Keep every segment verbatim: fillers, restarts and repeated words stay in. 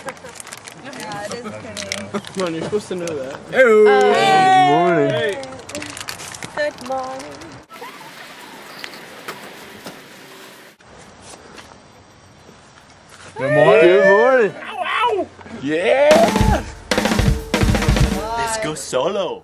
Yeah, it is pretty. Come on, you're supposed to know that. Hey. Hey. Good morning. Good morning. Good morning. Good morning. Ow, ow. Yeah. Let's go solo.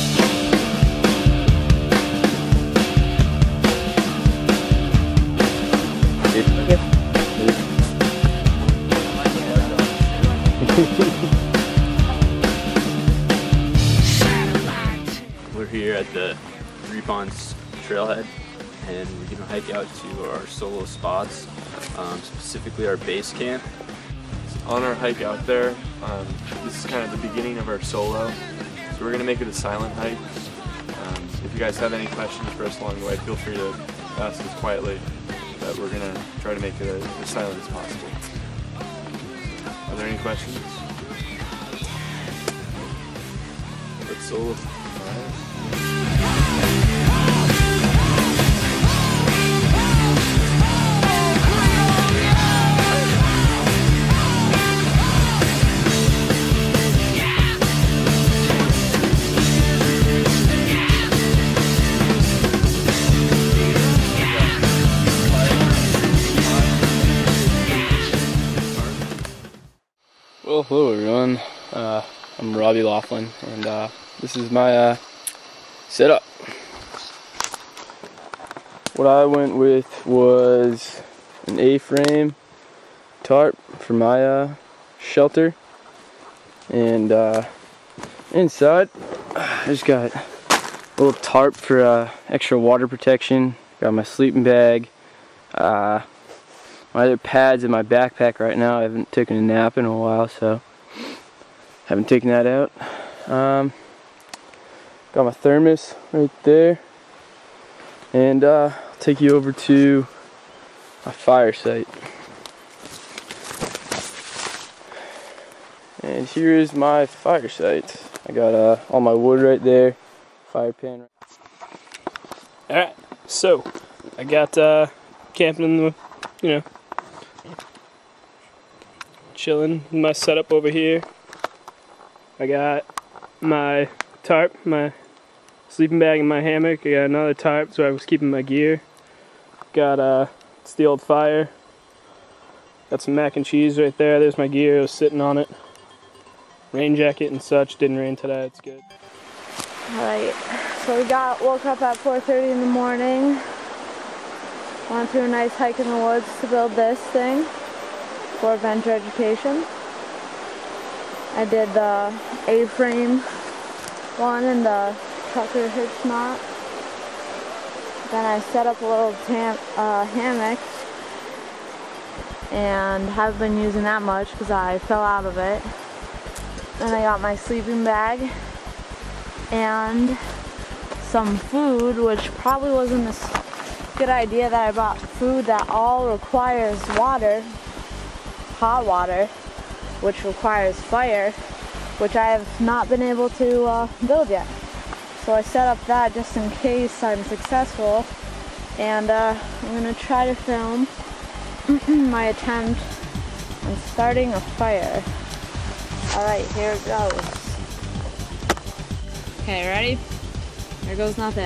We're here at the Three Ponds Trailhead, and we're gonna hike out to our solo spots, um, specifically our base camp. On our hike out there, um, this is kind of the beginning of our solo, so we're gonna make it a silent hike. Um, if you guys have any questions for us along the way, feel free to ask us quietly, but we're gonna try to make it as, as silent as possible. Are there any questions? Let's solo. Well, hello everyone. Uh, I'm Robbie Laughlin, and uh, this is my uh, setup. What I went with was an A-frame tarp for my uh, shelter, and uh, inside I just got a little tarp for uh, extra water protection. Got my sleeping bag. Uh, My other pad's in my backpack right now. I haven't taken a nap in a while, so haven't taken that out. Um, got my thermos right there, and uh, I'll take you over to my fire site. And here is my fire site. I got uh, all my wood right there, fire pan. Alright, so I got uh, camping in the, you know, chilling in my setup over here. I got my tarp, my sleeping bag, and my hammock. I got another tarp, so I was keeping my gear. Got uh, it's the old fire. Got some mac and cheese right there. There's my gear. I was sitting on it. Rain jacket and such. Didn't rain today. It's good. Alright, so we got woke up at four thirty in the morning. Went through a nice hike in the woods to build this thing for adventure education. I did the A-frame one and the trucker hitch knot. Then I set up a little tam uh, hammock, and haven't been using that much because I fell out of it. Then I got my sleeping bag and some food, which probably wasn't a good idea that I brought food that all requires water, hot water, which requires fire, which I have not been able to uh, build yet. So I set up that just in case I'm successful, and uh, I'm going to try to film my attempt on starting a fire. Alright, here it goes. Okay, ready? There goes nothing.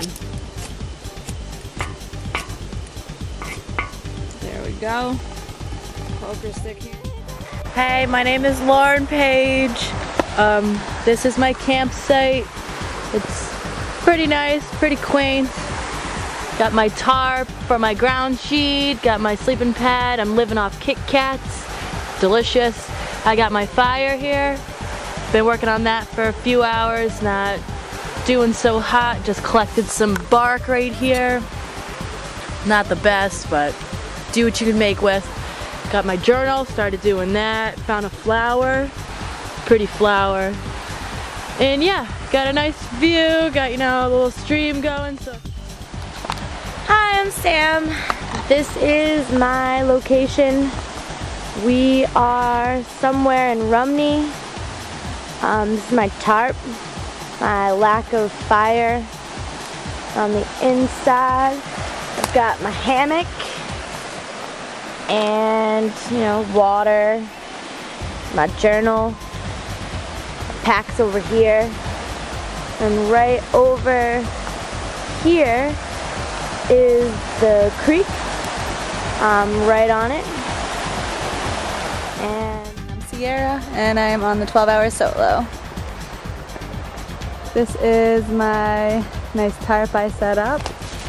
There we go. Poker stick here. Hey, my name is Lauren Page. Um, this is my campsite. It's pretty nice, pretty quaint. Got my tarp for my ground sheet, got my sleeping pad. I'm living off Kit Kats. Delicious. I got my fire here. Been working on that for a few hours, not doing so hot. Just collected some bark right here. Not the best, but do what you can make with. Got my journal, started doing that. Found a flower, pretty flower. And yeah, got a nice view, got, you know, a little stream going. So. Hi, I'm Sam. This is my location. We are somewhere in Rumney. Um, this is my tarp, my lack of fire. On the inside, I've got my hammock and, you know, water, my journal. Pack's over here. And right over here is the creek. Um, right on it. And I'm Sierra, and I'm on the twelve hour solo. This is my nice tarp I set up.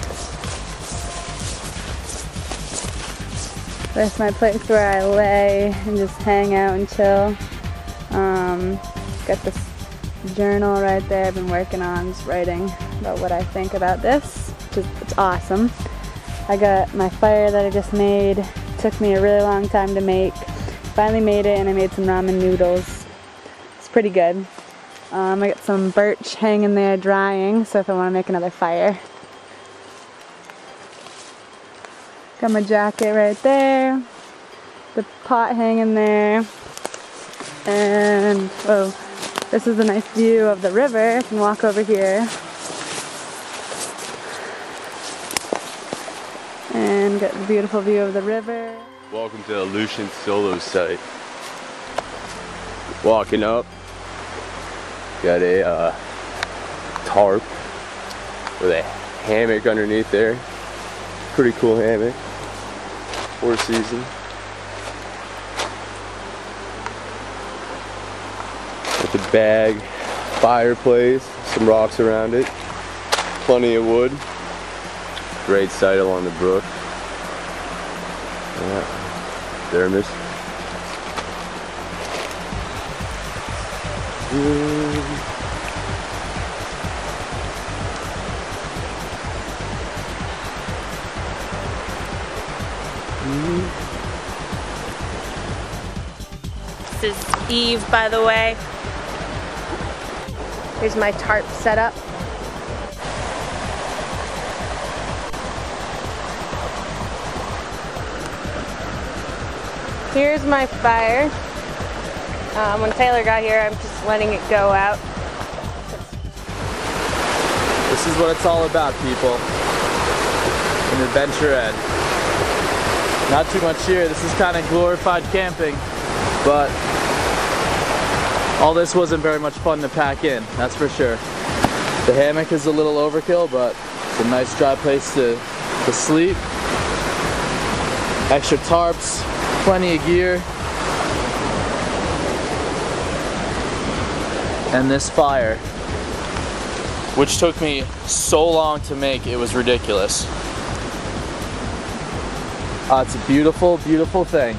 That's my place where I lay and just hang out and chill. Um, got this journal right there I've been working on, just writing about what I think about this, which is it's awesome. I got my fire that I just made. Took me a really long time to make. Finally made it, and I made some ramen noodles. It's pretty good. Um, I got some birch hanging there drying, so if I want to make another fire. Got my jacket right there. The pot hanging there. And, oh, this is a nice view of the river. I can walk over here. And got the beautiful view of the river. Welcome to Aleutian Solo site. Walking up, got a uh, tarp with a hammock underneath there. Pretty cool hammock. Four season. With a bag, fireplace, some rocks around it, plenty of wood. Great sight along the brook. Yeah, thermos. this is Eve, by the way. Here's my tarp setup. Here's my fire. Um, when Taylor got here, I'm just letting it go out. This is what it's all about, people. An adventure ed. Not too much here. This is kind of glorified camping, but all this wasn't very much fun to pack in, that's for sure. The hammock is a little overkill, but it's a nice dry place to, to sleep. Extra tarps, plenty of gear. And this fire, which took me so long to make, it was ridiculous. Uh, it's a beautiful, beautiful thing.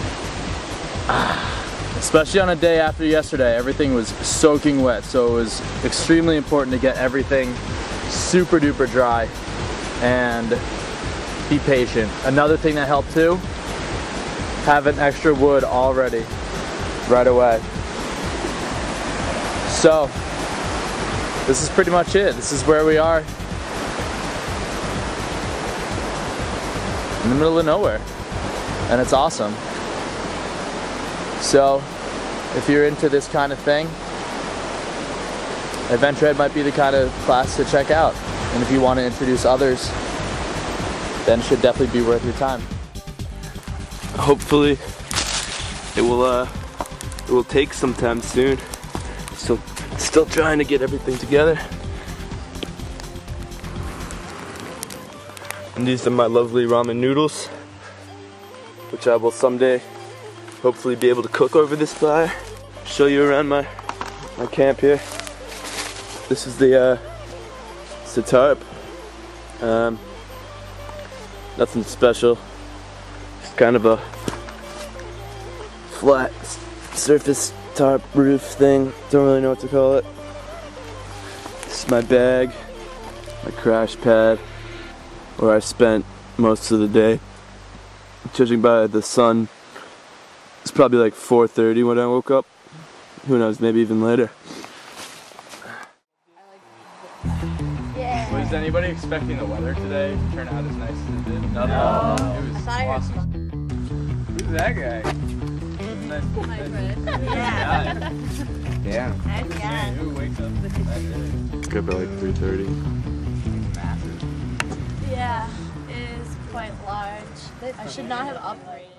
Especially on a day after yesterday, everything was soaking wet, so it was extremely important to get everything super duper dry and be patient. Another thing that helped too, have an extra wood all ready right away. So, this is pretty much it. This is where we are. In the middle of nowhere. And it's awesome. So, if you're into this kind of thing, Adventure Ed might be the kind of class to check out. And if you want to introduce others, then it should definitely be worth your time. Hopefully, it will, uh, it will take some time soon. Still, still trying to get everything together. And these are my lovely ramen noodles, which I will someday hopefully be able to cook over this fire. Show you around my my camp here. This is the uh, it's the tarp. Um, nothing special. Just kind of a flat surface tarp roof thing. Don't really know what to call it. This is my bag, my crash pad, where I spent most of the day. Judging by the sun, it's probably like four thirty when I woke up. Who knows, maybe even later. Yeah. Was anybody expecting the weather today to turn out as nice as it did? No. no. It was awesome. Who's that guy? Nice, My friend. Yeah. Yeah. Yeah. Who wakes up that It's good by like three thirty. Yeah, it is quite large. I should not have upgraded.